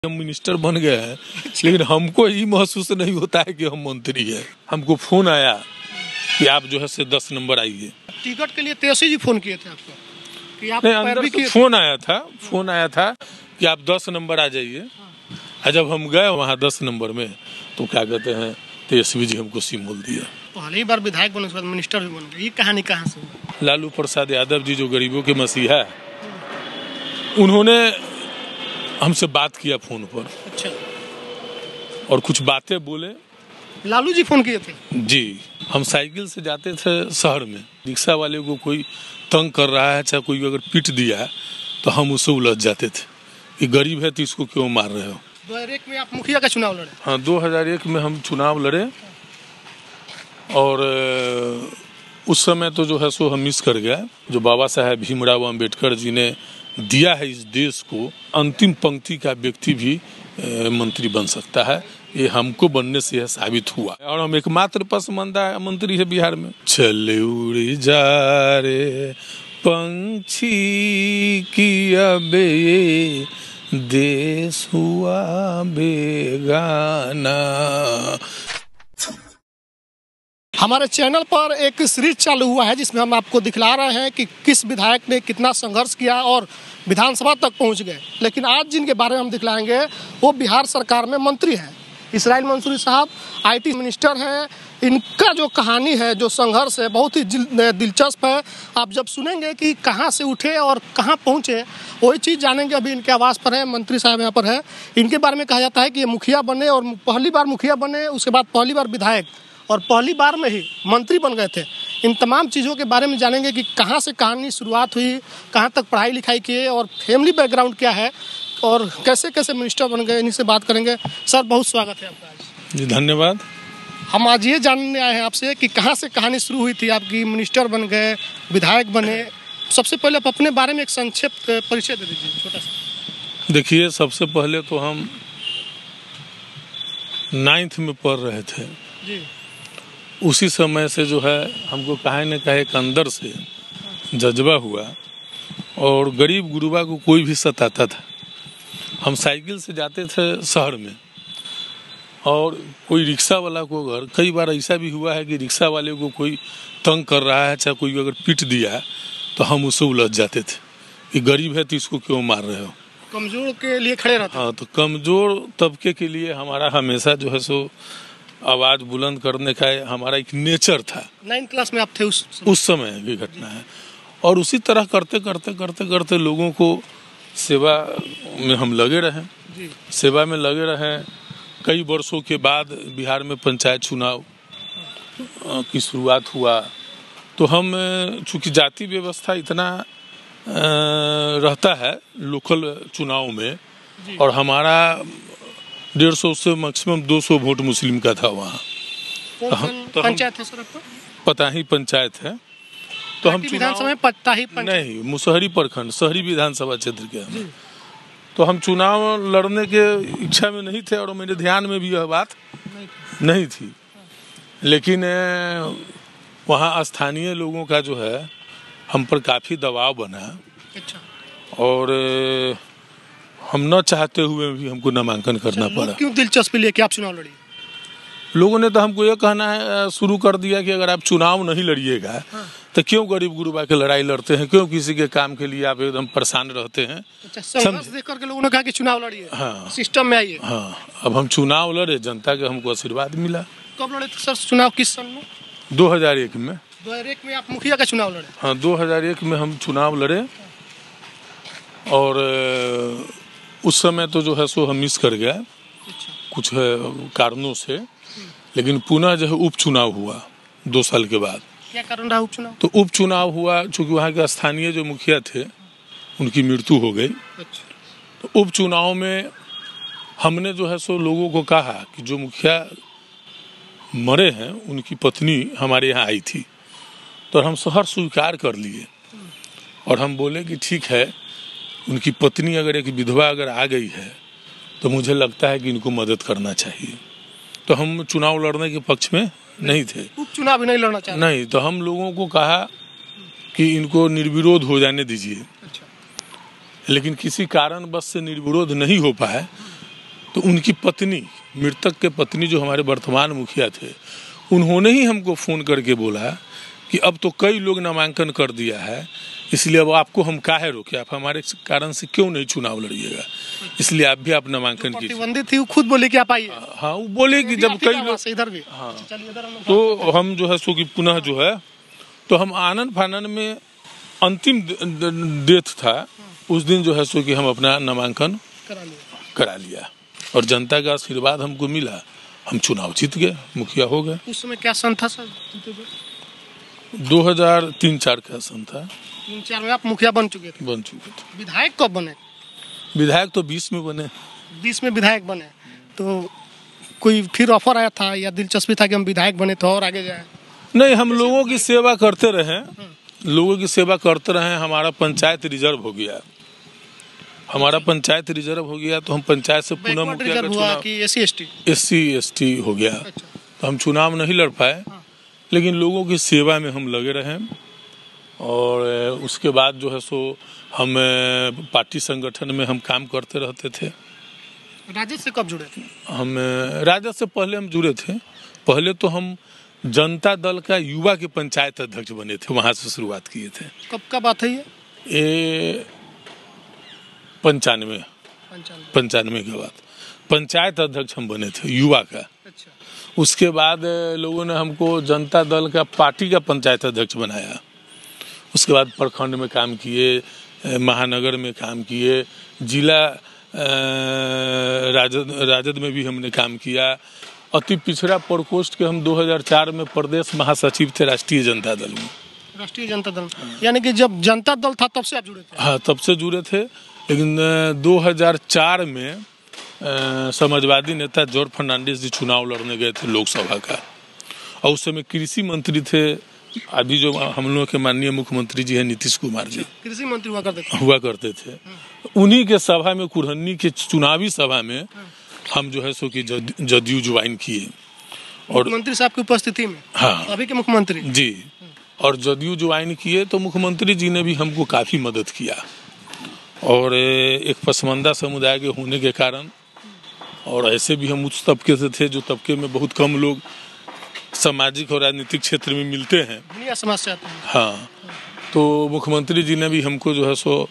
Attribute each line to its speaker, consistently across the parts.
Speaker 1: हम मिनिस्टर बन गए हैं, लेकिन हमको ये महसूस नहीं होता है कि हम मंत्री हैं। हमको फोन आया कि आप जो है से 10 नंबर आइए।
Speaker 2: टिकट के लिए तेजस्वी जी फोन किए थे आपको कि आप
Speaker 1: नहीं, अंदर से फोन आया था कि आप 10 नंबर आ जाइए। और जब हम गए वहाँ 10 नंबर में तो क्या कहते हैं, तेजस्वी जी हमको सिम्बल दिया।
Speaker 2: पहली बार विधायक बनने के बाद मिनिस्टर भी बन गए, ये कहानी कहाँ से हुई?
Speaker 1: लालू प्रसाद यादव जी जो गरीबों के मसीहा, उन्होंने हमसे बात किया फोन पर।
Speaker 2: अच्छा,
Speaker 1: और कुछ बातें बोले।
Speaker 2: लालू जी फोन किए थे
Speaker 1: जी। हम साइकिल से जाते थे शहर में, रिक्शा वाले को कोई तंग कर रहा है, चाहे कोई अगर पीट दिया है तो हम उससे उलझ जाते थे कि गरीब है तो इसको क्यों मार रहे हो।
Speaker 2: 2001 में आप मुखिया का चुनाव लड़े?
Speaker 1: हाँ, 2001 में हम चुनाव लड़े और उस समय तो जो है सो हम मिस कर गया। जो बाबा साहेब भीमराव अम्बेडकर जी ने दिया है इस देश को, अंतिम पंक्ति का व्यक्ति भी मंत्री बन सकता है, ये हमको बनने से यह साबित हुआ। और हम एकमात्र पसंदीदा मंत्री है बिहार में। चले उड़ी जा रे पंछी की अब ये देश हुआ बेगाना।
Speaker 2: हमारे चैनल पर एक सीरीज चालू हुआ है जिसमें हम आपको दिखला रहे हैं कि किस विधायक ने कितना संघर्ष किया और विधानसभा तक पहुंच गए। लेकिन आज जिनके बारे में हम दिखलाएंगे वो बिहार सरकार में मंत्री हैं। इसराइल मंसूरी साहब IT मिनिस्टर हैं। इनका जो कहानी है, जो संघर्ष है, बहुत ही दिलचस्प है। आप जब सुनेंगे कि कहाँ से उठे और कहाँ पहुँचे, वही चीज़ जानेंगे। अभी इनके आवास पर है, मंत्री साहब यहाँ पर है। इनके बारे में कहा जाता है कि ये मुखिया बने और पहली बार मुखिया बने, उसके बाद पहली बार विधायक और पहली बार में ही मंत्री बन गए थे। इन तमाम चीज़ों के बारे में जानेंगे कि कहाँ से कहानी शुरुआत हुई, कहाँ तक पढ़ाई लिखाई किए और फैमिली बैकग्राउंड क्या है और कैसे कैसे मिनिस्टर बन गए, इन्हीं से बात करेंगे। सर, बहुत स्वागत है आपका आज।
Speaker 1: जी धन्यवाद।
Speaker 2: हम आज ये जानने आए हैं आपसे कि कहाँ से कहानी शुरू हुई थी आपकी, मिनिस्टर बन गए, विधायक बने। सबसे पहले आप अपने बारे में एक संक्षिप्त परिचय दे दीजिए, छोटा सा।
Speaker 1: देखिए, सबसे पहले तो हम 9th में पढ़ रहे थे
Speaker 2: जी।
Speaker 1: उसी समय से जो है हमको कहीं न कहीं एक अंदर से जज्बा हुआ और गरीब गुरुबा को कोई भी सताता था। हम साइकिल से जाते थे शहर में और कोई रिक्शा वाला को, अगर कई बार ऐसा भी हुआ है कि रिक्शा वाले को कोई तंग कर रहा है, चाहे कोई अगर पीट दिया है तो हम उससे उलझ जाते थे कि गरीब है तो इसको क्यों मार रहे हो।
Speaker 2: कमजोर के लिए खड़े रहते।
Speaker 1: हाँ, तो कमजोर तबके के लिए हमारा हमेशा जो है सो आवाज़ बुलंद करने का हमारा एक नेचर था।
Speaker 2: 9th क्लास में आप थे
Speaker 1: उस समय की घटना है। और उसी तरह करते करते करते करते लोगों को सेवा में हम लगे रहे। सेवा में लगे रहे। कई वर्षों के बाद बिहार में पंचायत चुनाव की शुरुआत हुआ तो हम, चूँकि जाति व्यवस्था इतना रहता है लोकल चुनाव में, और हमारा 150 से मैक्सिमम 200 वोट मुस्लिम का था वहाँ।
Speaker 2: तो पंचायत है सर आपका?
Speaker 1: पताही पंचायत है। तो हम
Speaker 2: विधानसभा में पताही पंचायत
Speaker 1: नहीं, मुसहरी प्रखंड, शहरी विधानसभा क्षेत्र के हैं। तो हम चुनाव लड़ने के इच्छा में नहीं थे और मेरे ध्यान में भी यह बात नहीं थी। लेकिन वहाँ स्थानीय लोगों का जो है हम पर काफ़ी दबाव बना।
Speaker 2: अच्छा।
Speaker 1: और हम न चाहते हुए भी हमको नामांकन करना पड़ा।
Speaker 2: क्यों दिलचस्पी लेके आप चुनाव लड़िए?
Speaker 1: लोगों ने तो हमको ये कहना है शुरू कर दिया कि अगर आप चुनाव नहीं लड़िएगा तो क्यों गरीब गुरुबा के लड़ाई लड़ते हैं, क्यों किसी के काम के लिए आप एकदम परेशान रहते हैं।
Speaker 2: अच्छा, संघर्ष देख करके लोगों ने कहा कि चुनाव लड़िए।
Speaker 1: हाँ,
Speaker 2: सिस्टम में आइए।
Speaker 1: हाँ, अब हम चुनाव लड़े, जनता के हमको आशीर्वाद मिला।
Speaker 2: कब लड़े थे सर चुनाव, किस सन में?
Speaker 1: 2001 में।
Speaker 2: 2001 में आप मुखिया का चुनाव लड़े?
Speaker 1: हाँ, 2001 में हम चुनाव लड़े और उस समय तो जो है सो हम मिस कर गया कुछ कारणों से। लेकिन पुनः जो है उपचुनाव हुआ 2 साल के बाद।
Speaker 2: क्या कारण रहा उपचुनाव?
Speaker 1: तो उपचुनाव हुआ चूँकि वहाँ के स्थानीय जो मुखिया थे उनकी मृत्यु हो गई।
Speaker 2: अच्छा।
Speaker 1: तो उपचुनाव में हमने जो है सो लोगों को कहा कि जो मुखिया मरे हैं उनकी पत्नी हमारे यहाँ आई थी। तो हम शहर स्वीकार कर लिए और हम बोले कि ठीक है, उनकी पत्नी अगर एक विधवा अगर आ गई है तो मुझे लगता है कि इनको मदद करना चाहिए। तो हम चुनाव लड़ने के पक्ष में नहीं थे।
Speaker 2: उपचुनाव भी नहीं लड़ना चाहते?
Speaker 1: नहीं, तो हम लोगों को कहा कि इनको निर्विरोध हो जाने दीजिए।
Speaker 2: अच्छा।
Speaker 1: लेकिन किसी कारणवश से निर्विरोध नहीं हो पाए तो उनकी पत्नी, मृतक के पत्नी जो हमारे वर्तमान मुखिया थे, उन्होंने ही हमको फ़ोन करके बोला कि अब तो कई लोग नामांकन कर दिया है, इसलिए अब आपको हम काहे रोके, आप हमारे कारण से क्यों नहीं चुनाव लड़िएगा, इसलिए आप भी आप नामांकन कीजिए।
Speaker 2: प्रतिबंधित थी, वो खुद बोले कि आप आइए।
Speaker 1: हाँ, वो बोले कि जब कई लोग,
Speaker 2: इधर भी,
Speaker 1: हाँ,
Speaker 2: चलिए इधर हम लोग।
Speaker 1: तो हम जो है सो कि पुनः जो है, तो हम आनन फानन में अंतिम डेट था उस दिन जो है सो कि हम अपना नामांकन करा लिया और जनता का आशीर्वाद हमको मिला, हम चुनाव जीत गए, मुखिया हो गए।
Speaker 2: उस समय क्या सन था सर?
Speaker 1: 2003-04 का सन था।
Speaker 2: 3-4 में आप मुखिया बन चुके थे?
Speaker 1: बन चुके थे।
Speaker 2: विधायक कब बने?
Speaker 1: विधायक तो 20 में बने। 20
Speaker 2: में विधायक बने, तो कोई फिर ऑफर आया था या दिलचस्पी था कि हम विधायक बने तो और आगे जाए?
Speaker 1: नहीं, हम लोगों की सेवा करते रहे, लोगों की सेवा करते रहे। हमारा पंचायत रिजर्व हो गया, हमारा पंचायत रिजर्व हो गया, तो हम पंचायत से पुनः मुखिया का चुनाव, SC ST हो गया।
Speaker 2: अच्छा।
Speaker 1: तो हम चुनाव नहीं लड़ पाए, लेकिन लोगों की सेवा में हम लगे रहे। और उसके बाद जो है सो हम पार्टी संगठन में हम काम करते रहते थे।
Speaker 2: राजद से कब जुड़े थे?
Speaker 1: हम राजद से पहले हम जुड़े थे। पहले तो हम जनता दल का युवा के पंचायत अध्यक्ष बने थे, वहाँ से शुरुआत किए थे।
Speaker 2: कब का बात है ये?
Speaker 1: 95 के बाद पंचायत अध्यक्ष हम बने थे युवा का।
Speaker 2: अच्छा।
Speaker 1: उसके बाद लोगों ने हमको जनता दल का पार्टी का पंचायत अध्यक्ष बनाया। उसके बाद प्रखंड में काम किए, महानगर में काम किए, जिला राजद में भी हमने काम किया। अति पिछड़ा प्रकोष्ठ के हम 2004 में प्रदेश महासचिव थे राष्ट्रीय जनता दल में।
Speaker 2: राष्ट्रीय जनता दल यानी कि जब जनता दल था तब से आप जुड़े थे?
Speaker 1: हाँ, तब से जुड़े थे। लेकिन 2004 में समाजवादी नेता जॉर्ज फर्नांडिस जी चुनाव लड़ने गए थे लोकसभा का, और उस समय कृषि मंत्री थे अभी जो हम लोग के माननीय मुख्यमंत्री जी हैं नीतीश कुमार जी,
Speaker 2: कृषि मंत्री
Speaker 1: हुआ करते थे। उन्हीं के सभा में, कुरहन्नी के चुनावी सभा में हम जो है सो कि जदयू ज्वाइन किए और
Speaker 2: मुख्यमंत्री साहब की उपस्थिति में।
Speaker 1: हाँ,
Speaker 2: अभी के मुख्यमंत्री
Speaker 1: जी। और जदयू ज्वाइन किए तो मुख्यमंत्री जी ने भी हमको काफ़ी मदद किया। और एक पसमानदा समुदाय के होने के कारण, और ऐसे भी हम उच्च तबके से थे जो तबके में बहुत कम लोग सामाजिक और राजनीतिक क्षेत्र में मिलते हैं।
Speaker 2: समस्या
Speaker 1: हाँ, तो मुख्यमंत्री जी ने भी हमको जो है सो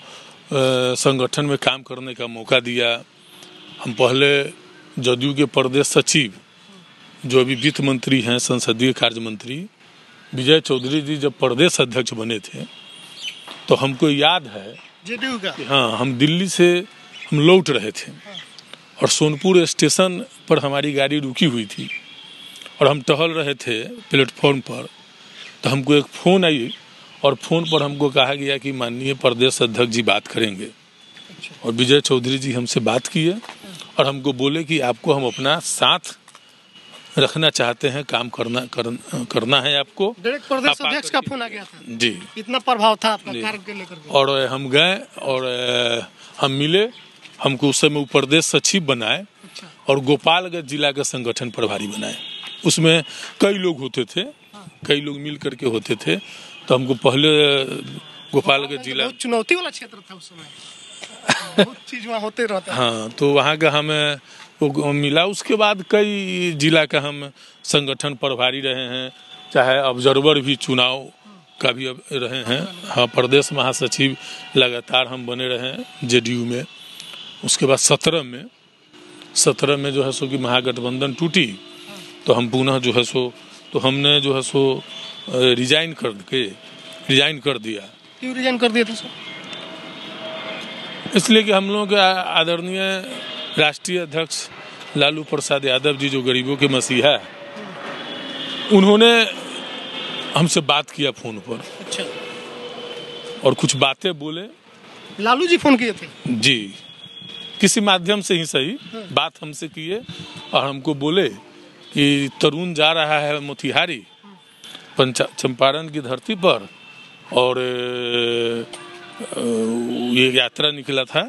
Speaker 1: संगठन में काम करने का मौका दिया। हम पहले जदयू के प्रदेश सचिव, जो अभी वित्त मंत्री हैं, संसदीय कार्य मंत्री विजय चौधरी जी जब प्रदेश अध्यक्ष बने थे, तो हमको याद है
Speaker 2: जदयू का,
Speaker 1: हाँ, हम दिल्ली से हम लौट रहे थे और सोनपुर स्टेशन पर हमारी गाड़ी रुकी हुई थी और हम टहल रहे थे प्लेटफॉर्म पर। तो हमको एक फ़ोन आई और फ़ोन पर हमको कहा गया कि माननीय प्रदेश अध्यक्ष जी बात करेंगे। और विजय चौधरी जी हमसे बात किए और हमको बोले कि आपको हम अपना साथ रखना चाहते हैं, काम करना है आपको।
Speaker 2: डायरेक्ट प्रदेश अध्यक्ष का फोन आ गया था
Speaker 1: जी,
Speaker 2: इतना प्रभाव था आपका कार्य को लेकर।
Speaker 1: और हम गए और हम मिले, हमको उस समय प्रदेश सचिव बनाए।
Speaker 2: अच्छा।
Speaker 1: और गोपालगंज जिला का संगठन प्रभारी बनाए। उसमें कई लोग होते थे, कई लोग मिल करके होते थे। तो हमको पहले गोपालगंज जिला,
Speaker 2: बहुत चुनौती वाला क्षेत्र था उस समय, बहुत चीज वहाँ होते रहता।
Speaker 1: हाँ, तो वहाँ का हमें वो मिला। उसके बाद कई जिला का हम संगठन प्रभारी रहे हैं, चाहे ऑब्जर्वर भी चुनाव का भी रहे हैं। हाँ, प्रदेश महासचिव लगातार हम बने रहे हैं जेडीयू में। उसके बाद 17 में जो है सो कि महागठबंधन टूटी, तो हम पुनः जो है सो, तो हमने जो है सो रिजाइन कर दिया।
Speaker 2: क्यों रिजाइन कर दिया था सर?
Speaker 1: इसलिए कि हम लोगों के आदरणीय राष्ट्रीय अध्यक्ष लालू प्रसाद यादव जी, जो गरीबों के मसीहा, उन्होंने हमसे बात किया फ़ोन पर।
Speaker 2: अच्छा।
Speaker 1: और कुछ बातें बोले।
Speaker 2: लालू जी फोन किए थे? जी,
Speaker 1: किसी माध्यम से ही सही बात हमसे किए और हमको बोले कि तरुण जा रहा है मोतिहारी चंपारण की धरती पर, और ये यात्रा निकला था,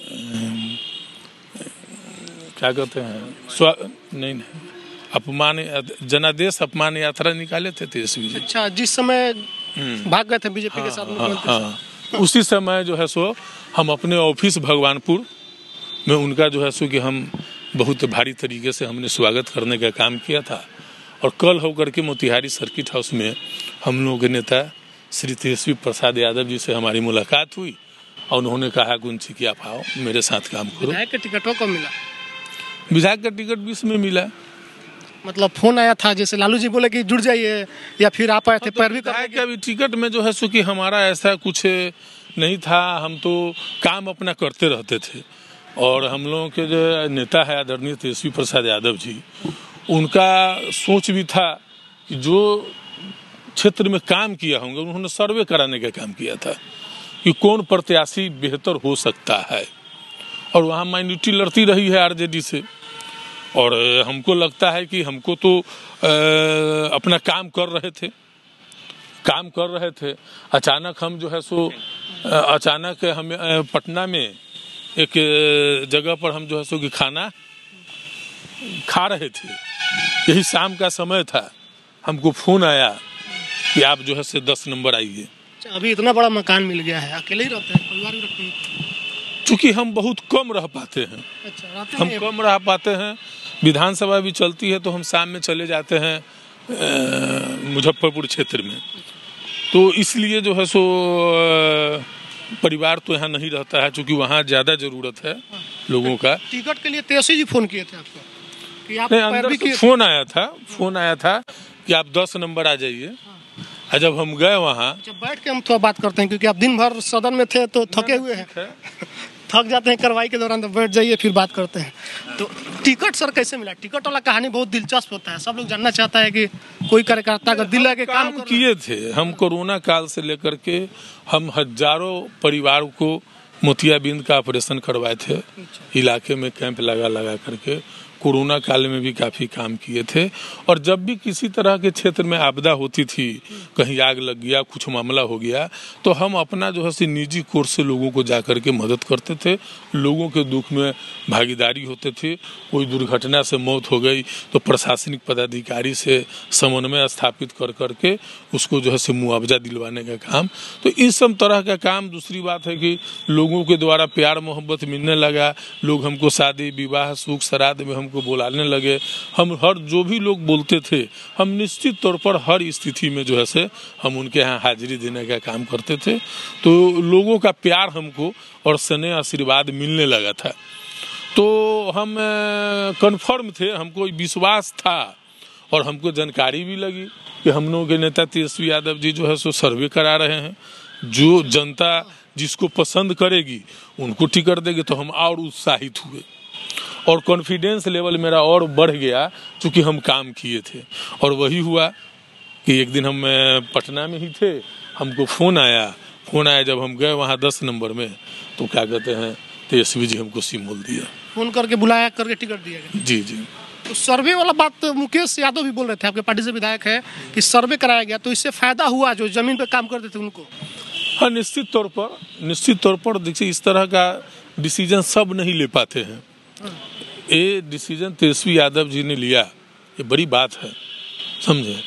Speaker 1: क्या कहते हैं, नहीं, अपमान जनादेश अपमान यात्रा निकाले थे तेजस्वी जी।
Speaker 2: अच्छा, जिस समय भाग गए थे बीजेपी के साथ।
Speaker 1: हाँ, उसी समय जो है सो हम अपने ऑफिस भगवानपुर में उनका जो है सो कि हम बहुत भारी तरीके से हमने स्वागत करने का काम किया था। और कल होकर के मोतिहारी सर्किट हाउस में हम लोगों के नेता श्री तेजस्वी प्रसाद यादव जी से हमारी मुलाकात हुई और उन्होंने कहा कुंची कि आप आओ मेरे साथ काम करो।
Speaker 2: विधायक का टिकटों को मिला?
Speaker 1: विधायक का टिकट 20 में मिला।
Speaker 2: मतलब फोन आया था जैसे लालू जी बोले कि जुड़ जाइए, या फिर आप आए थे पैरवी
Speaker 1: विधायक का भी टिकट में जो है सो कि हमारा ऐसा कुछ नहीं था, हम तो काम अपना करते रहते थे। और हम लोगों के जो नेता है आदरणीय तेजस्वी प्रसाद यादव जी, उनका सोच भी था कि जो क्षेत्र में काम किया होंगे उन्होंने सर्वे कराने का काम किया था कि कौन प्रत्याशी बेहतर हो सकता है। और वहाँ माइनॉरिटी लड़ती रही है आरजेडी से, और हमको लगता है कि हमको तो अपना काम कर रहे थे। अचानक हम जो है सो अचानक हम पटना में एक जगह पर हम जो है सो कि खाना खा रहे थे, यही शाम का समय था, हमको फोन आया कि आप जो है से 10 नंबर आइए।
Speaker 2: अभी इतना बड़ा मकान मिल गया है, अकेले ही रहते हैं, परिवार भी रखते हैं?
Speaker 1: चूँकि हम बहुत कम रह पाते हैं।
Speaker 2: अच्छा,
Speaker 1: हम कम रह पाते हैं, विधानसभा भी चलती है तो हम शाम में चले जाते हैं मुजफ्फरपुर क्षेत्र में, तो इसलिए जो है सो परिवार तो यहाँ नहीं रहता है, क्योंकि वहाँ ज़्यादा ज़रूरत है लोगों का।
Speaker 2: टिकट के लिए तेजस्वी जी फोन किए थे आपको कि आप
Speaker 1: नहीं, अंदर से फोन आया था कि आप 10 नंबर आ जाइए। और जब हम गए वहाँ,
Speaker 2: जब बैठ के हम थोड़ा बात करते हैं क्योंकि आप दिन भर सदन में थे तो थके हुए हैं, थक जाते हैं कार्रवाई के दौरान, तो बैठ जाइए फिर बात करते हैं। तो टिकट सर कैसे मिला? टिकट वाला कहानी बहुत दिलचस्प होता है, सब लोग जानना चाहता है कि कोई कार्यकर्ता का दिल लगे काम
Speaker 1: किए थे। हम कोरोना काल से लेकर के हम हजारों परिवार को मोतियाबिंद का ऑपरेशन करवाए थे, इलाके में कैंप लगा करके कोरोना काल में भी काफ़ी काम किए थे। और जब भी किसी तरह के क्षेत्र में आपदा होती थी, कहीं आग लग गया, कुछ मामला हो गया, तो हम अपना जो है से निजी कोर्स से लोगों को जा कर के मदद करते थे, लोगों के दुख में भागीदारी होते थे। कोई दुर्घटना से मौत हो गई तो प्रशासनिक पदाधिकारी से समन्वय स्थापित कर करके उसको जो है से मुआवजा दिलवाने का काम। तो इस सब तरह का काम। दूसरी बात है कि लोगों के द्वारा प्यार मोहब्बत मिलने लगा, लोग हमको शादी विवाह सुख श्राद्ध में हमको बुलाने लगे। हम हर जो भी लोग बोलते थे, हम निश्चित तौर पर हर स्थिति में जो है से हम उनके यहाँ हाजिरी देने का काम करते थे। तो लोगों का प्यार हमको और स्नेह आशीर्वाद मिलने लगा था। तो हम कन्फर्म थे, हमको विश्वास था और हमको जानकारी भी लगी कि हम लोगों के नेता तेजस्वी यादव जी जो है सो सर्वे करा रहे हैं। जो जनता जिसको पसंद करेगी उनको टिकट देगी, तो हम और उत्साहित हुए और कॉन्फिडेंस लेवल मेरा और बढ़ गया, क्योंकि हम काम किए थे। और वही हुआ कि एक दिन हम पटना में ही थे, हमको फ़ोन आया जब हम गए वहाँ 10 नंबर में, तो क्या कहते हैं तेजस्वी जी हमको सिम्बल दिया,
Speaker 2: फोन करके बुलाया करके टिकट दिया गया।
Speaker 1: जी जी।
Speaker 2: तो सर्वे वाला बात तो मुकेश यादव भी बोल रहे थे, आपके पार्टी से विधायक है, कि सर्वे कराया गया तो इससे फायदा हुआ जो जमीन पे काम करते थे उनको।
Speaker 1: हाँ, निश्चित तौर पर देखिए, इस तरह का डिसीजन सब नहीं ले पाते हैं। ये डिसीजन तेजस्वी यादव जी ने लिया, ये बड़ी बात है, समझे।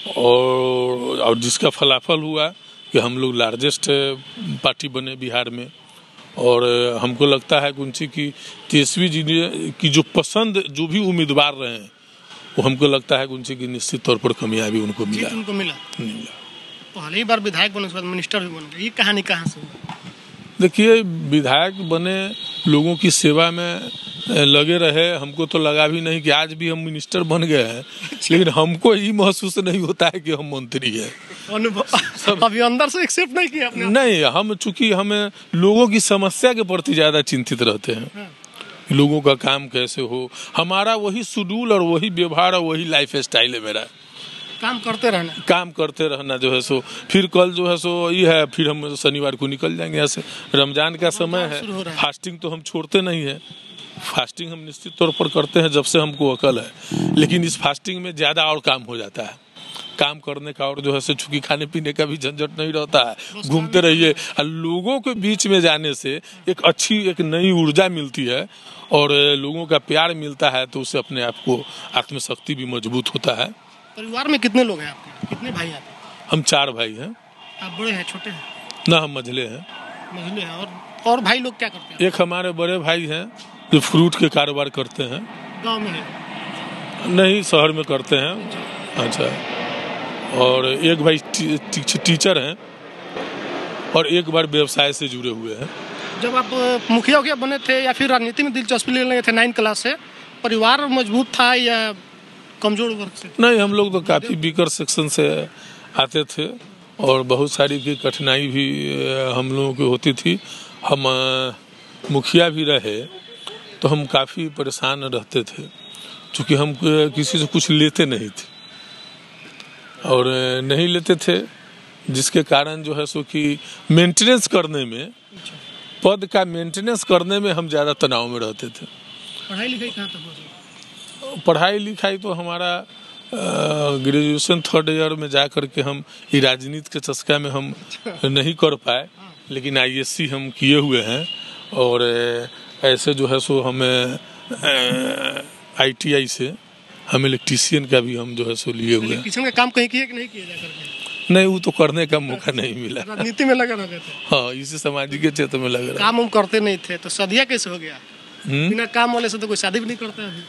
Speaker 1: और जिसका फलाफल हुआ कि हम लोग लार्जेस्ट पार्टी बने बिहार में। और हमको लगता है कुंची की तेजस्वी जी ने की जो पसंद जो भी उम्मीदवार रहे हैं, वो हमको लगता है कुंची की निश्चित तौर पर कामयाबी उनको मिला।
Speaker 2: पहली बार विधायक बने, उसके बाद मिनिस्टर भी बन गए, ये कहानी कहाँ से हुई?
Speaker 1: देखिए, विधायक बने, लोगों की सेवा में लगे रहे, हमको तो लगा भी नहीं कि आज भी हम मिनिस्टर बन गए हैं। लेकिन हमको ये महसूस नहीं होता है कि हम मंत्री हैं।
Speaker 2: अभी अंदर से एक्सेप्ट नहीं किया आपने?
Speaker 1: नहीं, हम चूंकि हमें लोगों की समस्या के प्रति ज़्यादा चिंतित रहते हैं, लोगों का काम कैसे हो। हमारा वही शेड्यूल और वही व्यवहार और वही लाइफ स्टाइल है मेरा।
Speaker 2: काम करते रहना जो है सो। फिर कल जो है सो ये है, फिर हम शनिवार को निकल जाएंगे यहाँ से। रमजान का समय है, फास्टिंग तो हम छोड़ते नहीं है। फास्टिंग हम निश्चित तौर पर करते हैं जब से हमको अकल है, लेकिन इस फास्टिंग में ज़्यादा और काम हो जाता है। काम करने का और जो है सो चूंकि खाने पीने का भी झंझट नहीं रहता है, घूमते रहिए। और लोगों के बीच में जाने से एक नई ऊर्जा मिलती है और लोगों का प्यार मिलता है, तो उससे अपने आप को आत्मशक्ति भी मजबूत होता है। परिवार में कितने लोग हैं आपके? कितने भाई हैं?
Speaker 1: हम 4 भाई हैं।
Speaker 2: आप बड़े हैं छोटे हैं?
Speaker 1: ना, हम मझले हैं।
Speaker 2: और भाई लोग क्या करते हैं?
Speaker 1: एक हमारे बड़े भाई हैं जो फ्रूट के कारोबार करते हैं,
Speaker 2: गांव में है?
Speaker 1: नहीं, शहर में करते हैं। अच्छा। और एक भाई टीचर हैं और एक बार व्यवसाय से जुड़े हुए हैं।
Speaker 2: जब आप मुखिया बने थे या फिर राजनीति में दिलचस्पी ले रहे थे 9 क्लास से, परिवार मजबूत था या कमजोर वर्ग से? नहीं,
Speaker 1: हम लोग तो काफ़ी वीकर सेक्शन से आते थे और बहुत सारी की कठिनाई भी हम लोगों की होती थी। हम मुखिया भी रहे तो हम काफ़ी परेशान रहते थे, क्योंकि हम किसी से कुछ लेते नहीं थे और नहीं लेते थे, जिसके कारण जो है सो कि मेंटेनेंस करने में, पद का मेंटेनेंस करने में हम ज़्यादा तनाव में रहते थे।
Speaker 2: पढ़ाई लिखाई कहाँ तक हो?
Speaker 1: पढ़ाई लिखाई तो हमारा ग्रेजुएशन 3rd ईयर में जा कर के हम ये राजनीति के चस्का में हम नहीं कर पाए, लेकिन ISC हम किए हुए हैं और ऐसे जो है सो हमें ITI से हम इलेक्ट्रीशियन का भी हम जो है सो लिए हुए हैं।
Speaker 2: इलेक्ट्रीशियन का काम कहीं किए कि नहीं किए जाकर?
Speaker 1: नहीं, वो तो करने का मौका नहीं मिला।
Speaker 2: राजनीति में लगा रहते थे?
Speaker 1: हाँ, इसी सामाजिक क्षेत्र में लगा।
Speaker 2: काम हम करते नहीं थे तो शादियाँ कैसे हो गया? बिना काम वाले से तो कोई शादी भी नहीं करता अभी।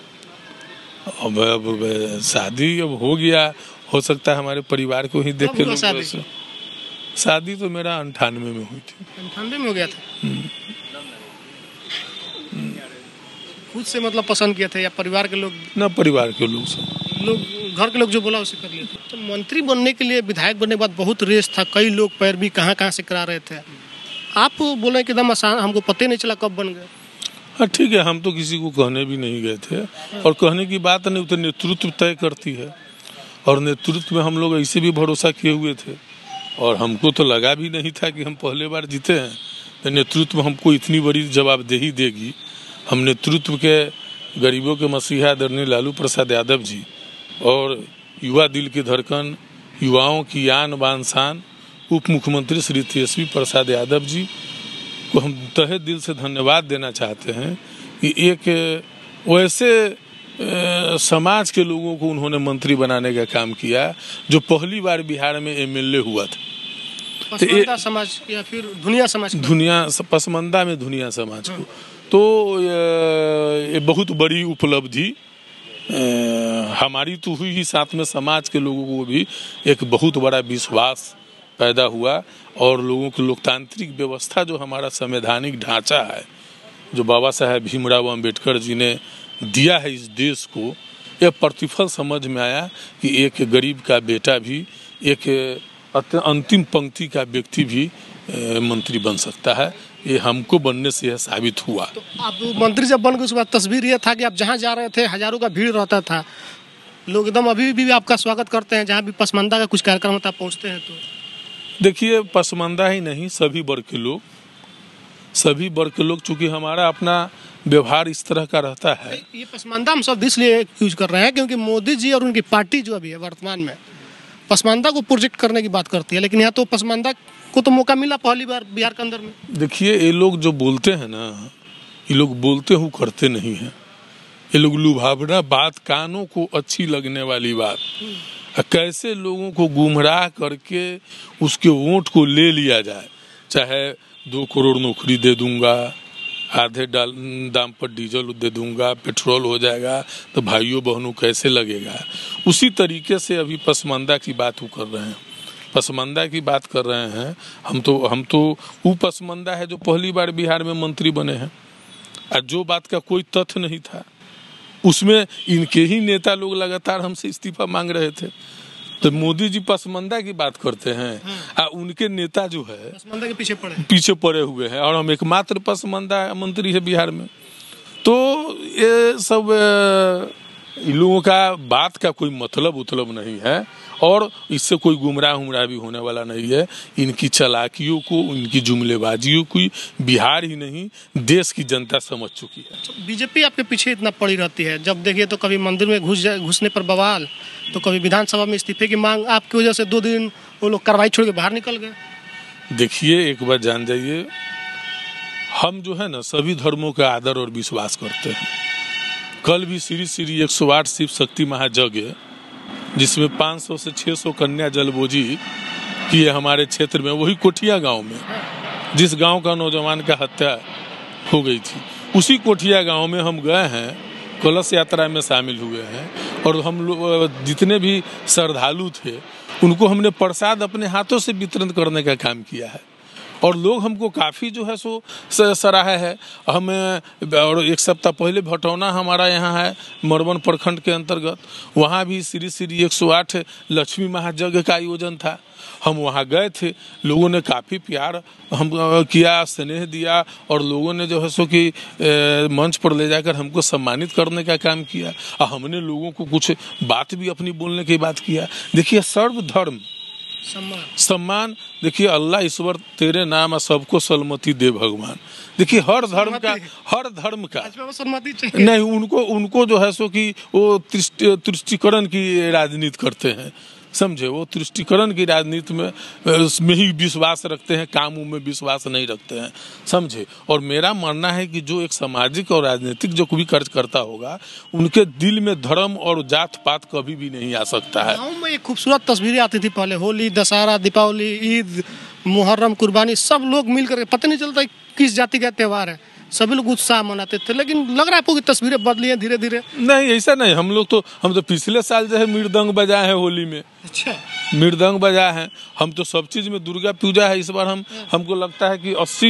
Speaker 1: अब शादी अब हो गया, हो सकता है हमारे परिवार को ही देख के लोग। शादी तो मेरा 98 में हुई थी।
Speaker 2: 98 में हो गया था? खुद से मतलब पसंद किया था या परिवार के लोग? ना, परिवार के लोग से। घर के लोग जो बोला उसे कर लिया था। तो मंत्री बनने के लिए, विधायक बनने के बाद बहुत रेस था, कई लोग पैरवी कहाँ से करा रहे थे। आप बोले कि एकदम आसान, हमको पता नहीं चला कब बन गए।
Speaker 1: हाँ ठीक है, हम तो किसी को कहने भी नहीं गए थे और कहने की बात नहीं, तो नेतृत्व तय करती है और नेतृत्व में हम लोग ऐसे भी भरोसा किए हुए थे और हमको तो लगा भी नहीं था कि हम पहले बार जीते हैं तो नेतृत्व हमको इतनी बड़ी जवाबदेही देगी। हम नेतृत्व के गरीबों के मसीहा आदरणीय लालू प्रसाद यादव जी और युवा दिल की धड़कन, युवाओं की आन बान शान उप मुख्यमंत्री श्री तेजस्वी प्रसाद यादव जी को हम तहे दिल से धन्यवाद देना चाहते हैं कि एक वैसे समाज के लोगों को उन्होंने मंत्री बनाने का काम किया जो पहली बार बिहार में MLA हुआ था।
Speaker 2: पसमंदा समाज या फिर दुनिया समाज? दुनिया
Speaker 1: पसमंदा में दुनिया समाज को, तो ये बहुत बड़ी उपलब्धि हमारी तो हुई ही, साथ में समाज के लोगों को भी एक बहुत बड़ा विश्वास पैदा हुआ और लोगों की लोकतांत्रिक व्यवस्था जो हमारा संवैधानिक ढांचा है, जो बाबा साहेब भीमराव अम्बेडकर जी ने दिया है इस देश को, यह प्रतिफल समझ में आया कि एक गरीब का बेटा भी, एक अंतिम पंक्ति का व्यक्ति भी मंत्री बन सकता है। ये हमको बनने से यह साबित हुआ।
Speaker 2: तो आप मंत्री जब बन गए उसके बाद तस्वीर ये था कि आप जहाँ जा रहे थे हजारों का भीड़ रहता था, लोग एकदम अभी भी आपका स्वागत करते हैं, जहाँ भी पसमंदा का कुछ कार्यक्रम होता है पहुँचते हैं। तो
Speaker 1: देखिए, पसमंदा ही नहीं, सभी वर्ग के लोग चूँकि हमारा अपना व्यवहार इस तरह का रहता है।
Speaker 2: ये पसमंदा हम सब इसलिए यूज कर रहे हैं क्योंकि मोदी जी और उनकी पार्टी जो अभी है वर्तमान में पसमंदा को प्रोजेक्ट करने की बात करती है, लेकिन यहाँ तो पसमंदा को तो मौका मिला पहली बार बिहार के अंदर में।
Speaker 1: देखिए, ये लोग जो बोलते हैं ना, ये लोग बोलते हुए करते नहीं हैं। ये लोग लुभावना बात, कानों को अच्छी लगने वाली बात, कैसे लोगों को गुमराह करके उसके वोट को ले लिया जाए, चाहे 2 करोड़ नौकरी दे दूंगा, आधे दाम पर डीजल दे दूंगा, पेट्रोल हो जाएगा, तो भाइयों बहनों कैसे लगेगा। उसी तरीके से अभी पसमंदा की बात वो कर रहे हैं, पसमंदा की बात कर रहे हैं। हम तो वो पसमंदा है जो पहली बार बिहार में मंत्री बने हैं और जो बात का कोई तथ्य नहीं था, उसमें इनके ही नेता लोग लगातार हमसे इस्तीफा मांग रहे थे। तो मोदी जी पसमंदा की बात करते हैं और उनके नेता जो है
Speaker 2: पसमंदा के
Speaker 1: पीछे पड़े हुए हैं और हम एकमात्र पसमंदा मंत्री है बिहार में। तो ये सब इन लोगों का बात का कोई मतलब नहीं है और इससे कोई गुमराह भी होने वाला नहीं है। इनकी चालाकियों को, इनकी जुमलेबाजियों को बिहार ही नहीं देश की जनता समझ चुकी है।
Speaker 2: बीजेपी आपके पीछे इतना पड़ी रहती है, जब देखिए तो कभी मंदिर में घुसने पर बवाल, तो कभी विधानसभा में इस्तीफे की मांग, आपकी वजह से 2 दिन वो लोग कार्रवाई छोड़ के बाहर निकल गए।
Speaker 1: देखिए, एक बात जान जाइए, हम जो है ना सभी धर्मों का आदर और विश्वास करते हैं। कल भी श्री 108 शिव शक्ति महायज्ञ है, जिसमें 500 से 600 कन्या जलबोजी की है हमारे क्षेत्र में, वही कोठिया गांव में, जिस गांव का नौजवान का हत्या हो गई थी, उसी कोठिया गांव में हम गए हैं कलश यात्रा में शामिल हुए हैं और हम लोग जितने भी श्रद्धालु थे उनको हमने प्रसाद अपने हाथों से वितरण करने का काम किया है और लोग हमको काफ़ी जो है सो सराहे है। हम और एक सप्ताह पहले भटौना हमारा यहाँ है मरवन प्रखंड के अंतर्गत, वहाँ भी श्री श्री 108 लक्ष्मी महायज्ञ का आयोजन था। हम वहाँ गए थे, लोगों ने काफ़ी प्यार हम किया, स्नेह दिया और लोगों ने जो है सो कि मंच पर ले जाकर हमको सम्मानित करने का काम किया और हमने लोगों को कुछ बात भी अपनी बोलने की बात किया। देखिए सर्वधर्म सम्मान, देखिए अल्लाह ईश्वर तेरे नाम सबको सलमती दे भगवान। देखिए हर धर्म का नहीं, उनको जो है सो कि वो तुष्टिकरण की राजनीति करते हैं, समझे। वो तुष्टिकरण की राजनीति में उसमें ही विश्वास रखते हैं, कामों में विश्वास नहीं रखते हैं, समझे। और मेरा मानना है कि जो एक सामाजिक और राजनीतिक जो भी कार्य करता होगा उनके दिल में धर्म और जात पात कभी भी नहीं आ सकता है।
Speaker 2: गाँव में एक खूबसूरत तस्वीरें आती थी पहले, होली, दशहरा, दीपावली, ईद, मुहर्रम, कुर्बानी, सब लोग मिलकर पता नहीं चलता किस जाति का त्यौहार है, सभी लोग उत्साह मनाते थे। लेकिन लग रहा है आपको कि तस्वीरें बदली हैं धीरे धीरे? नहीं,
Speaker 1: ऐसा नहीं। हम तो पिछले साल जो है मृदंग बजाए हैं होली में।
Speaker 2: अच्छा,
Speaker 1: मृदंग बजाए हैं। हम तो सब चीज़ में दुर्गा पूजा है इस बार। हमको लगता है कि 80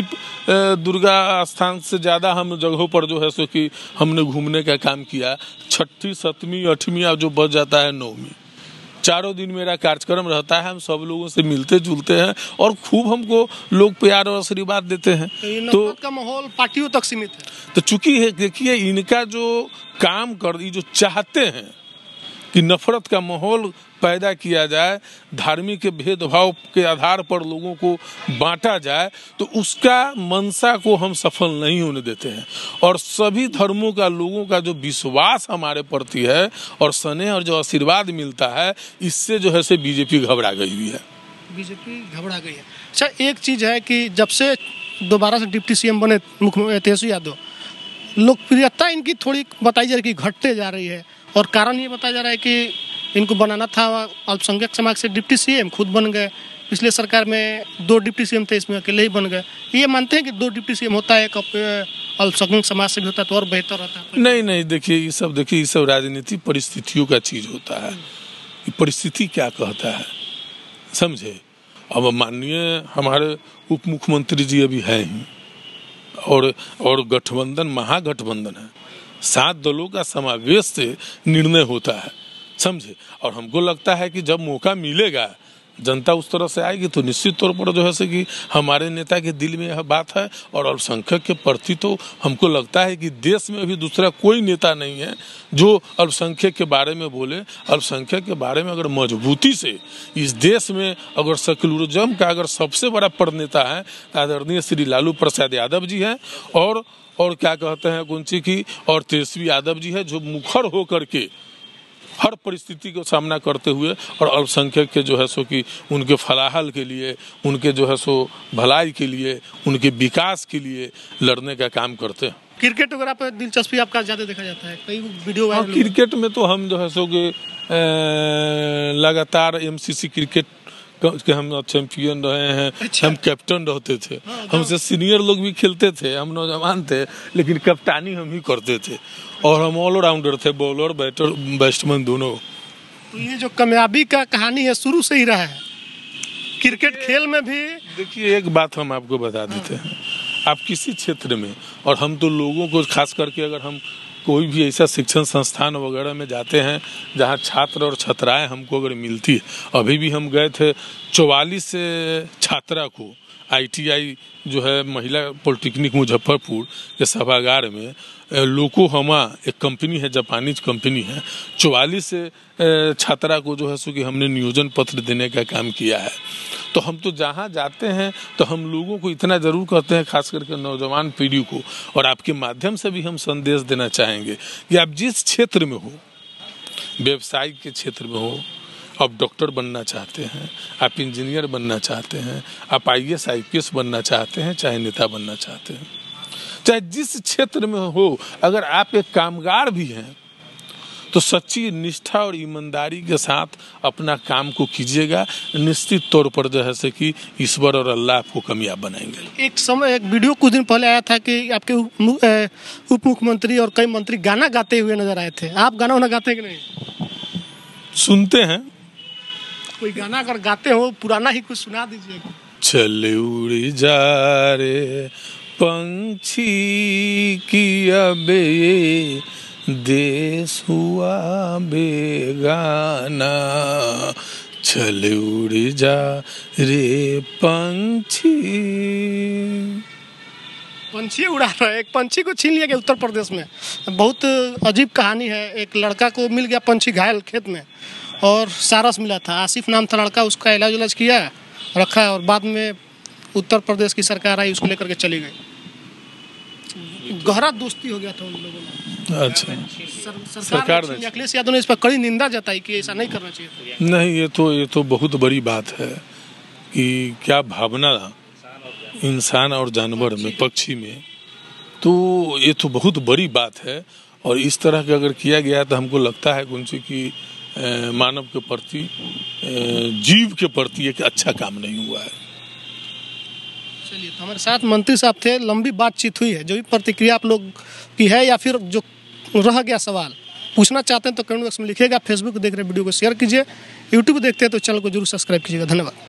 Speaker 1: दुर्गा स्थान से ज़्यादा हम जगहों पर जो है सो कि हमने घूमने का काम किया। 6ठी 7वीं 8वीं जो बच जाता है 9वीं, 4 दिन मेरा कार्यक्रम रहता है। हम सब लोगों से मिलते जुलते हैं और खूब हमको लोग प्यार और आशीर्वाद देते हैं।
Speaker 2: तो का माहौल पार्टियों तक सीमित है।
Speaker 1: तो चूंकि है, देखिए इनका जो काम जो चाहते हैं कि नफरत का माहौल पैदा किया जाए, धार्मिक भेदभाव के आधार पर लोगों को बांटा जाए, तो उसका मंशा को हम सफल नहीं होने देते हैं। और सभी धर्मों का लोगों का जो विश्वास हमारे प्रति है और स्नेह और जो आशीर्वाद मिलता है, इससे जो है से बीजेपी घबरा गई हुई है।
Speaker 2: बीजेपी घबरा गई है। अच्छा, एक चीज़ है कि जब से दोबारा से डिप्टी सीएम बने मुख्यमंत्री तेजस्वी यादव, लोकप्रियता इनकी थोड़ी बताई जा रही है कि घटते जा रही है और कारण ये बताया जा रहा है कि इनको बनाना था अल्पसंख्यक समाज से डिप्टी सीएम, खुद बन गए। पिछले सरकार में 2 डिप्टी सीएम थे, इसमें अकेले ही बन गए। ये मानते हैं कि 2 डिप्टी सीएम होता है, अल्पसंख्यक समाज से भी होता है तो और बेहतर होता है?
Speaker 1: नहीं, देखिए ये सब राजनीति परिस्थितियों का चीज होता है। परिस्थिति क्या कहता है, समझे। अब माननीय हमारे उप मुख्यमंत्री जी अभी हैं ही और गठबंधन महागठबंधन है, 7 दलों का समावेश से निर्णय होता है, समझे। और हमको लगता है कि जब मौका मिलेगा, जनता उस तरह से आएगी तो निश्चित तौर पर जो है से कि हमारे नेता के दिल में यह बात है। और अल्पसंख्यक के प्रति तो हमको लगता है कि देश में अभी दूसरा कोई नेता नहीं है जो अल्पसंख्यक के बारे में बोले। अल्पसंख्यक के बारे में अगर मजबूती से इस देश में अगर सेक्युलरिज्म का अगर सबसे बड़ा प्रणेता है आदरणीय श्री लालू प्रसाद यादव जी हैं और क्या कहते हैं कुंची की और तेजस्वी यादव जी है, जो मुखर होकर के हर परिस्थिति को सामना करते हुए और अल्पसंख्यक के जो है सो कि उनके फलाहल के लिए, उनके जो है सो भलाई के लिए, उनके विकास के लिए लड़ने का काम करते हैं।
Speaker 2: क्रिकेट वगैरह पर दिलचस्पी आपका ज़्यादा देखा जाता है, कई वीडियो वायरल।
Speaker 1: क्रिकेट में तो हम जो है सो कि लगातार MCC क्रिकेट के हम चैंपियन रहे हैं। अच्छा। हम कैप्टन रहते थे। हमसे सीनियर लोग भी खेलते थे, हम नौजवान थे, लेकिन कप्तानी हम ही करते थे और हम ऑलराउंडर थे, बॉलर बैटर बैट्समैन दोनों।
Speaker 2: तो ये जो कामयाबी का कहानी है शुरू से ही रहा है क्रिकेट खेल में भी।
Speaker 1: देखिए एक बात हम आपको बता देते हैं, आप किसी क्षेत्र में, और हम तो लोगों को खास करके अगर हम कोई भी ऐसा शिक्षण संस्थान वगैरह में जाते हैं जहाँ छात्र और छात्राएं हमको अगर मिलती है, अभी भी हम गए थे 44 छात्रा को ITI जो है महिला पॉलिटेक्निक मुजफ्फरपुर के सभागार में लोकोहमा एक कंपनी है, जापानीज कंपनी है, 44 छात्रा को जो है सो कि हमने नियोजन पत्र देने का काम किया है। तो हम तो जहाँ जाते हैं तो हम लोगों को इतना ज़रूर कहते हैं, खास करके नौजवान पीढ़ी को, और आपके माध्यम से भी हम संदेश देना चाहेंगे कि आप जिस क्षेत्र में हो, व्यवसाय के क्षेत्र में हो, आप डॉक्टर बनना चाहते हैं, आप इंजीनियर बनना चाहते हैं, आप IAS IPS बनना चाहते हैं, चाहे नेता बनना चाहते हैं, चाहे जिस क्षेत्र में हो, अगर आप एक कामगार भी हैं तो सच्ची निष्ठा और ईमानदारी के साथ अपना काम को कीजिएगा, निश्चित तौर पर जो है से कि ईश्वर और अल्लाह आपको कामयाब बनाएंगे।
Speaker 2: एक समय एक वीडियो कुछ दिन पहले आया था कि आपके उप मुख्यमंत्री और कई मंत्री गाना गाते हुए नजर आए थे। आप गाना वाना गाते हैं कि नहीं?
Speaker 1: सुनते हैं।
Speaker 2: कोई गाना अगर गाते हो पुराना ही कुछ सुना दीजिए।
Speaker 1: चल उड़ जा रे पंछी की अब ये देश हुआ बेगाना, चल उड़ जा रे पंछी।
Speaker 2: पंछी उड़ा रहा है, एक पंछी को छीन लिया गया उत्तर प्रदेश में। बहुत अजीब कहानी है। एक लड़का को मिल गया पंछी घायल खेत में और सारस मिला था, आसिफ नाम था लड़का, उसका इलाज किया रखा और बाद में उत्तर प्रदेश की सरकार आई, उसको लेकर के चली गई। गहरा दोस्ती हो गया था उन लोगों में।
Speaker 1: अच्छा,
Speaker 2: सरकार ने अखिलेश यादव ने इस पर कड़ी निंदा जताई कि ऐसा नहीं करना चाहिए।
Speaker 1: नहीं, ये तो बहुत बड़ी बात है कि क्या भावना इंसान और जानवर में, पक्षी में, तो ये तो बहुत बड़ी बात है। और इस तरह का अगर किया गया तो हमको लगता है कि मानव के प्रति, जीव के प्रति एक अच्छा काम नहीं हुआ है।
Speaker 2: चलिए, तो हमारे साथ मंत्री साहब थे, लंबी बातचीत हुई है। जो भी प्रतिक्रिया आप लोग की है या फिर जो रह गया सवाल पूछना चाहते हैं तो कमेंट बॉक्स में लिखिएगा। फेसबुक देख रहे वीडियो को शेयर कीजिए, यूट्यूब देखते हैं तो चैनल को जरूर सब्सक्राइब कीजिएगा। धन्यवाद।